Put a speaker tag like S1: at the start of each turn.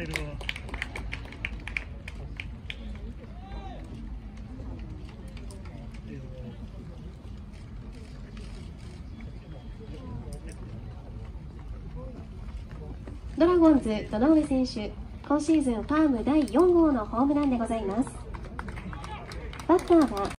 S1: ドラゴンズ堂上選手、今シーズンファーム第4号のホームランでございます。バッターは